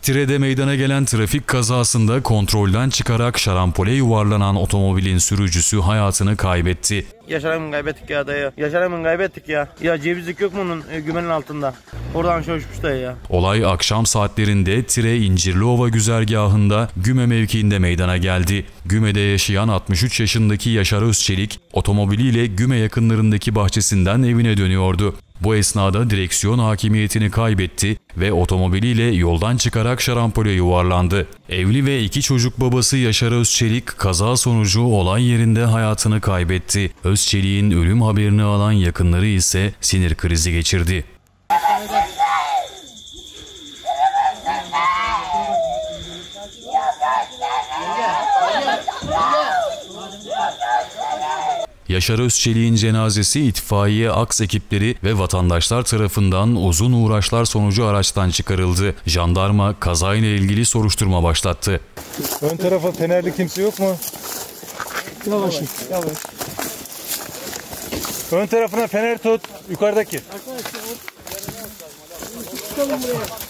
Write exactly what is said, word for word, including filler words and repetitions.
Tire'de meydana gelen trafik kazasında kontrolden çıkarak şarampole yuvarlanan otomobilin sürücüsü hayatını kaybetti. Yaşar'ımı kaybettik ya dayı. Yaşar'ımı kaybettik ya. Ya cevizlik yok mu onun e, gümenin altında? Oradan şöşmüş dayı ya. Olay akşam saatlerinde Tire İncirliova güzergahında Güme mevkiinde meydana geldi. Güme'de yaşayan altmış üç yaşındaki Yaşar Özçelik otomobiliyle Güme yakınlarındaki bahçesinden evine dönüyordu. Bu esnada direksiyon hakimiyetini kaybetti ve otomobiliyle yoldan çıkarak şarampole yuvarlandı. Evli ve iki çocuk babası Yaşar Özçelik kaza sonucu olay yerinde hayatını kaybetti. Özçelik'in ölüm haberini alan yakınları ise sinir krizi geçirdi. Yaşar Özçelik'in cenazesi itfaiye, aks ekipleri ve vatandaşlar tarafından uzun uğraşlar sonucu araçtan çıkarıldı. Jandarma kazayla ilgili soruşturma başlattı. Ön tarafa fenerli kimse yok mu? Yavaş, yavaş. Ön tarafına fener tut, yukarıdaki. Arkadaşlar, tutalım buraya.